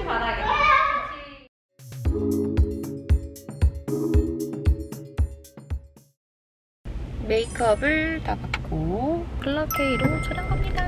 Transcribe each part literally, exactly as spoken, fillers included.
하지 말아야겠다. 메이크업을 다 받고 클럽K로 촬영 갑니다.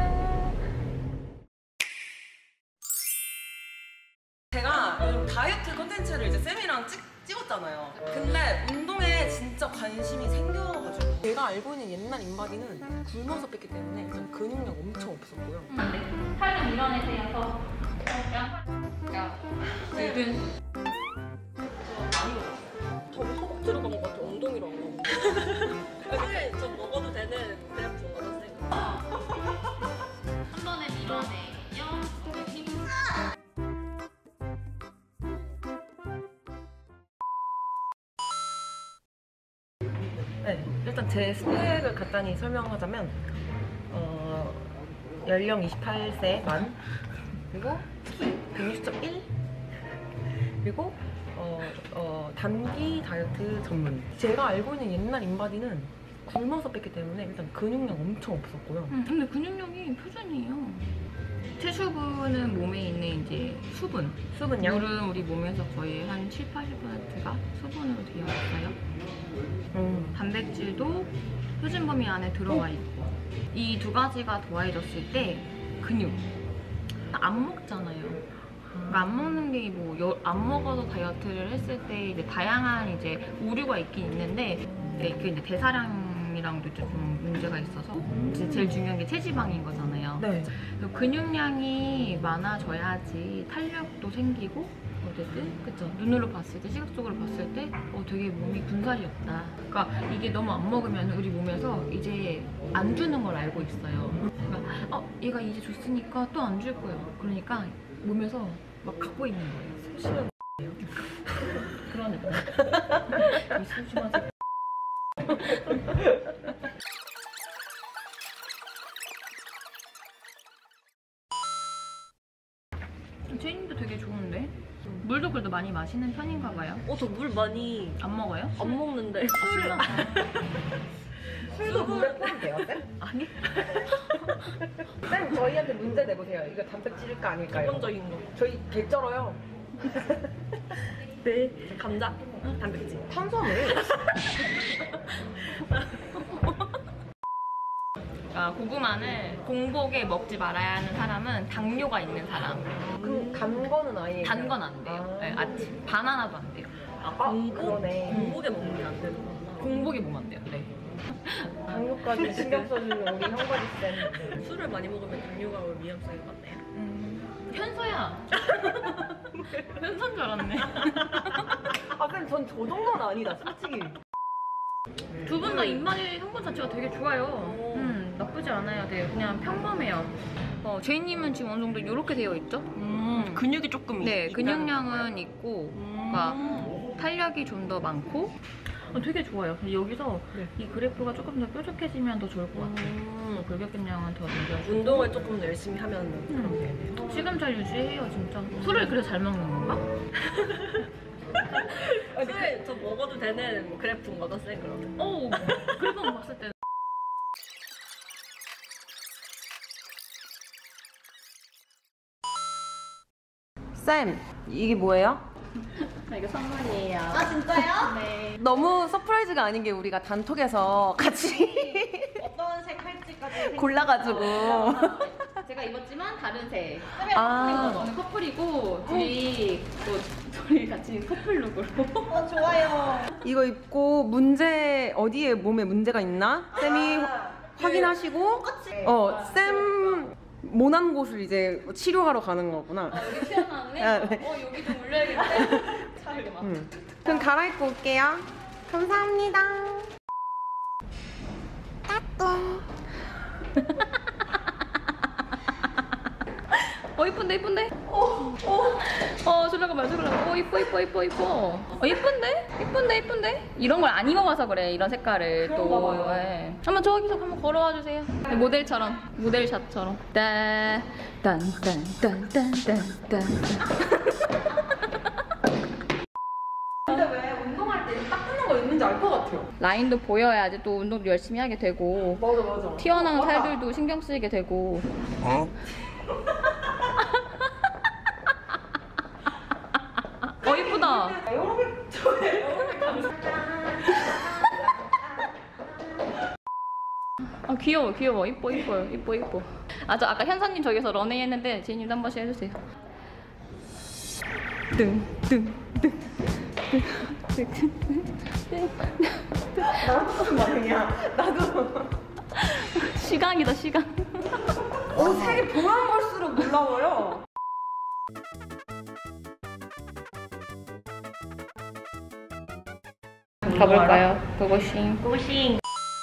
제가 요즘 다이어트 콘텐츠를 이제 쌤이랑 찍, 찍었잖아요. 근데 운동에 진짜 관심이 생겨가지고 제가 알고 있는 옛날 인바디는 굶어서 뺐기 때문에 일단 근육량 엄청 없었고요. 안 돼. 팔 좀 밀어내세요. 야, 늙은. 많이 먹었어요. 더 허벅 들어간 것 같아, 엉덩이로 안 먹어. 사실 저 먹어도 되는 그냥 먹어도 돼. 한 번에 밀어내요. 힘. 네, 일단 제 스펙을 간단히 설명하자면 어, 연령 이십팔 세 만, 그리고 키 백육십 점 일, 그리고 어, 어, 단기 다이어트 전문. 제가 알고 있는 옛날 인바디는 굶어서 뺐기 때문에 일단 근육량 엄청 없었고요. 음, 근데 근육량이 표준이에요. 체수분은 몸에 있는 이제 수분. 수분량? 물은 우리 몸에서 거의 한 칠, 팔십 퍼센트가 수분으로 되어 있어요. 음. 단백질도 표준 범위 안에 들어와 있고. 이 두 가지가 더해졌을 때 근육. 안 먹잖아요. 그러니까 안 먹는 게 뭐 안 먹어서 다이어트를 했을 때 이제 다양한 이제 오류가 있긴 있는데 네, 그 이제 대사량이랑도 좀 문제가 있어서 이제 제일 중요한 게 체지방인 거잖아요. 네. 근육량이 많아져야지 탄력도 생기고 어쨌든 그쵸? 눈으로 봤을 때, 시각적으로 봤을 때 어, 되게 몸이 군살이 없다. 그러니까 이게 너무 안 먹으면 우리 몸에서 이제 안 주는 걸 알고 있어요. 그러니까 어, 얘가 이제 줬으니까 또 안 줄 거예요. 그러니까 몸에서 막 갖고 있는 거예요. 소심한 그러니까 이 소심한 새끼. 제이님도 되게 좋은데? 물도 그래도 많이 마시는 편인가 봐요. 어, 저 물 많이 안 먹어요? 안 먹는데. 술은 술도 물에 포함돼요, 쌤? 아니? 쌤, 저희한테 문제 내보세요. 이거 단백질일까 아닐까요? 기본적인 거. 저희 개쩔어요. 네. 감자, 단백질. 탄수화물. 아, 고구마는 공복에 먹지 말아야 하는 사람은 당뇨가 있는 사람. 그럼 단 거는 아니에요? 단 건 안 돼요. 아. 네, 아침. 바나나도 안 돼요. 아, 그러네. 공복에 먹는 게 안 되는 거구나. 공복에 먹으면 안 돼요. 네. 당뇨까지 신경 써주는 우리 형과지 쌤. 술을 많이 먹으면 당뇨가 올 위험성이 많네요. 음, 현서야. 현서인 줄 알았네. 아, 쌤, 전 저 정도는 아니다, 솔직히. 두 분 다 입맛의 성분 자체가 되게 좋아요. 오. 음, 나쁘지 않아요. 네, 그냥 평범해요. 어, 제이님은 지금 어느 정도 이렇게 되어 있죠? 음, 근육이 조금 네, 있, 근육량은 있고, 음. 그러니까 탄력이 좀 더 많고, 어, 되게 좋아요. 여기서 네. 이 그래프가 조금 더 뾰족해지면 더 좋을 것 같아요. 음. 골격근량은 더 늘려주고. 운동을 조금 더 열심히 하면 그런 게 되네요. 지금 잘 유지해요, 진짜. 술을 그래서 잘 먹는 건가? 술, 저 먹어도 되는 그래프인 거죠, 쌤, 그러면? 오, 그래서 봤을 때는. 쌤, 이게 뭐예요? 이거 선물이에요. 아 진짜요? 네. 너무 서프라이즈가 아닌 게 우리가 단톡에서 같이 어떤 색 할지까지 골라가지고 제가 입었지만 다른 색. 아. 저는 커플이고 둘이 또 둘이 같이 커플룩으로. 어 좋아요. 이거 입고 문제 어디에 몸에 문제가 있나? 쌤이 아, 확인하시고 똑같이. 어, 쌤 모난 곳을 이제 치료하러 가는 거구나. 아, 여기 튀어나왔네? 아, 네. 어, 여기 좀 올려야겠네? 차르게 막. 음. 그럼 갈아입고 올게요. 감사합니다. 따뚱. 어, 이쁜데, 이쁜데? 어, 어. 어, 잠깐만, 잠깐만. 어, 이뻐, 이뻐, 이뻐, 이뻐. 어, 이쁜데? 이쁜데, 이쁜데? 이런 걸 안 입어봐서 그래, 이런 색깔을 또. 예. 한번 저기서 한번 걸어와 주세요. 모델처럼, 모델샷처럼. 따, 딴, 딴, 딴, 딴, 딴, 딴. 근데 왜 운동할 때 딱 뜨는 거 있는지 알 것 같아요. 라인도 보여야지 또 운동도 열심히 하게 되고. 맞아, 맞아. 튀어나온 맞아. 살들도 신경 쓰이게 되고. 어? 뭐야? 에어로빅 저 에어로빅 감사. 아 귀여워 귀여워 이뻐 이뻐요 이뻐 이뻐. 아 저 아까 현선님 저기서 런웨이 했는데 제이님도 한 번씩 해주세요. 뜬뜬뜬뜬뜬뜬 나도 말이야. 나도. 시강이다 시강. 어 색이 보면 볼수록 놀라워요. 가볼까요? 고고싱. 고싱.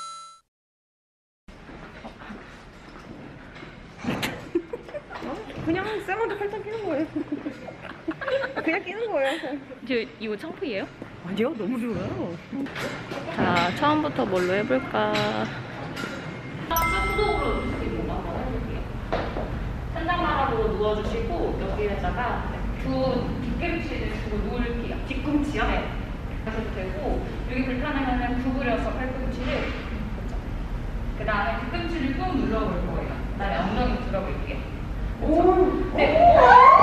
그냥 쌤한테 팔짱 끼는 거예요. 그냥 끼는 거예요. 저 이거 창피해요? 아니요, 너무 좋아요. 자 처음부터 뭘로 해볼까? 수동으로 누르시고 한번 해볼게요. 천장바닥으로 누워주시고 여기에다가 두 뒤꿈치를 주고 누울게요. 뒤꿈치요? 네. 하셔도 되고 여기 불편하면 구부려서 팔꿈치를 그 다음에 뒤꿈치를 꾹 눌러볼 거예요. 그 다음에 엉덩이 들어볼게요. 오! 네.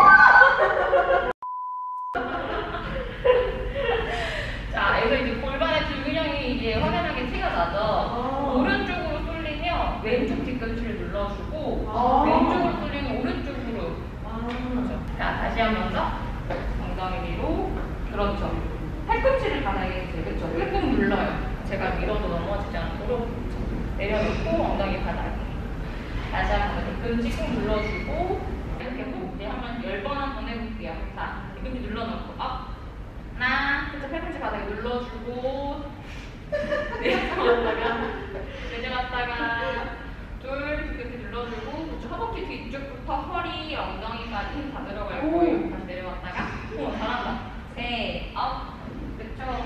자, 여기서 이제 골반의 줄근형이 이제 확연하게 티가 나죠? 아. 오른쪽으로 쏠리면 왼쪽 뒤꿈치를 눌러주고 아. 왼쪽으로 쏠리면 오른쪽으로. 아. 그렇죠. 자, 다시 한 번 더. 엉덩이 위로. 그렇죠. 팔꿈치를 바닥에 이제 그렇죠. 꾹꾹 눌러요. 제가 밀어도 넘어지지 않도록 내려놓고 엉덩이 바닥에. 다시 한 번 뒤꿈치 꾹 눌러주고 이렇게 꾹 이제 한번 열 번 한 번 해볼게요. 자, 뒤꿈치 눌러놓고 업. 하나, 그쵸, 팔꿈치 바닥에 눌러주고 내려갔다가 내려갔다가 둘, 뒤꿈치 눌러주고 그쵸, 허벅지 뒤쪽부터 허리, 엉덩이까지 힘 다 들어갈 거예요. 다시 내려갔다가 오, 잘한다. 셋, 업, 그쵸.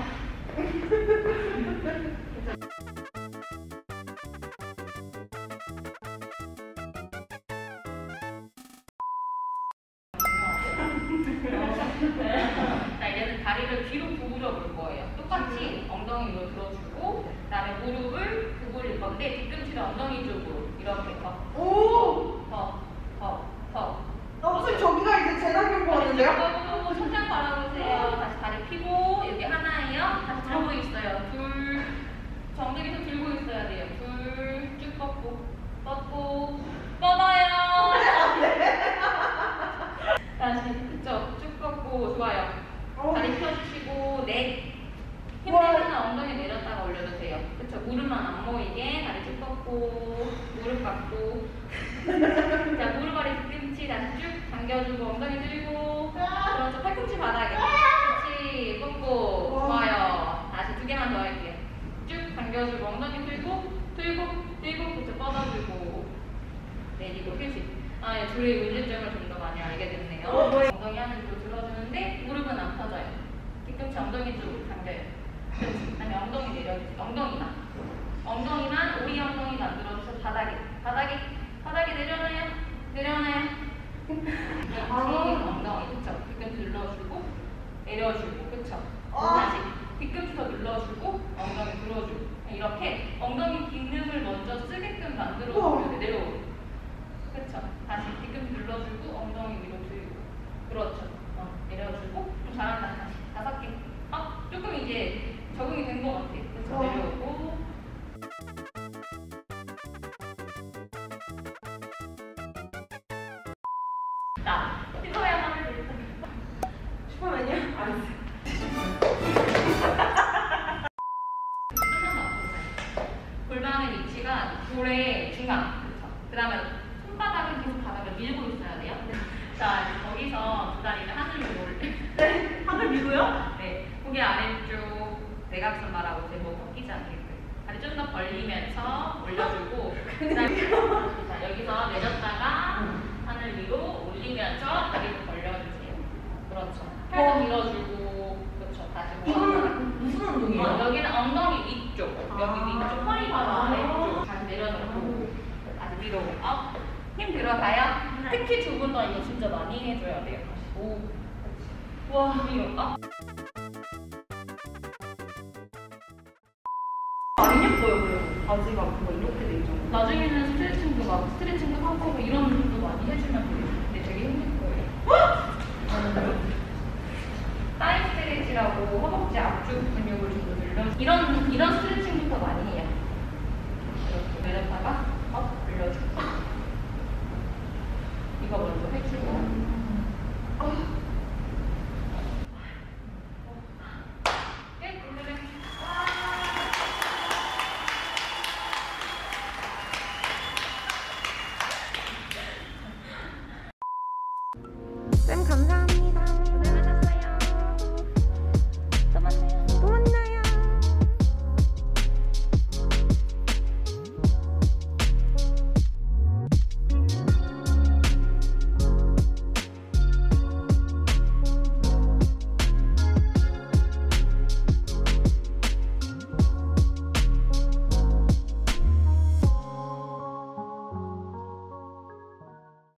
자, 이제는 다리를 뒤로 구부려 볼 거예요. 똑같이 엉덩이 위로 들어주고, 그 다음에 무릎을 구부릴 건데, 뒤꿈치를 엉덩이 쪽으로 이렇게 더, 오! 더, 더, 더. 아, 선생님 저기가 이제 재난경 보았는데요? 고 천장 바라보세요. 다시 다리 피고, 여기 하나예요. 다시 들고 있어요. 둘. 정리해서 들고 있어야 돼요. 둘. 쭉 뻗고, 뻗고, 뻗어요. 다시, 그쵸. 쭉 뻗고, 좋아요. 다리 펴주시고, 넷. 힘들면 엉덩이 내렸다가 올려주세요. 그쵸. 무릎만 안 모이게 다리 쭉 뻗고, 무릎 깎고. 자, 무릎 아래 뒤꿈치 다시 쭉 당겨주고, 엉덩이 들고. 그렇죠. 팔꿈치 바닥에. 그렇지. 뻗고. 좋아요. 다시 두 개만 더 할게요. 쭉 당겨주고, 엉덩이 들고, 들고, 들고, 그쵸. 뻗어주고. 내리고, 휴식. 아, 예, 둘의 문제점을 좀 더 많이 알게 됐네요. 엉덩이 하는 쪽으로 들어주는데, 무릎은 안 펴져요. 뒤꿈치 엉덩이 쪽으로 당겨요. 그렇지. 아니, 엉덩이 내려주세요. 엉덩이만. 엉덩이만, 오리 엉덩이도 안 들어주셔서 바닥에. 바닥에. 바닥에 내려놔요. 내려놔요. 그렇지. 엉덩이. 그쵸. 뒤꿈치 눌러주고, 내려주고. 그쵸. 다시. 뒤꿈치 더 눌러주고, 엉덩이 들어주고. 이렇게 엉덩이 기능을 먼저 쓰게끔 만들어주면 내려오고. 그쵸. 다시 뒤꿈치 눌러주고, 엉덩이 위로 들고. 그렇죠. 어, 내려주고. 좀 잘한다. 다시. 다섯 개. 어, 조금 이제 적응이 된 것 같아요. 그쵸. 내려오고. 자, 슈퍼맨 한번 해볼게요. 슈퍼맨이요? 알았어요. 좀만 더 앞으로. 골반의 위치가 볼의 중간. 그쵸. 그 다음에 손바닥은 계속 바닥을 밀고 있어야 돼요. 자, 이제 거기서 두 다리를 하늘 위로 올려. 네, 하늘 미고요? 네, 고개 아래쪽 내각선 말하고 제목 꺾이지 않게끔. 다리 좀 더 벌리면서 올려주고. 그다음에 자, 여기서 내렸다가 하늘 위로 올리면서 다리를 벌려주세요. 그렇죠. 팔도 밀어주고. 그렇죠. 다시. 이거는 무슨 운동이에요? 어, 여기는 엉덩이 위쪽, 여기 위쪽, 허리 바닥 아래쪽. 다시 내려놓고, 다시 위로 업. 힘 들어가요. 특히 두 분 다 이거 진짜 많이 해줘야 돼요. 다시. 오, 그렇지. 와, 위로 업. 안 예뻐요, 그래도. 바지가 뭔가 이렇게 돼 있잖아요. 나중에는 스트레칭도 막 스트레칭도 하고 뭐 이런 것도 많이 해주면 돼요. 근데 되게 힘들 거예요. 사이 스트레칭 이거 먼저 해주고. 쌤 감사.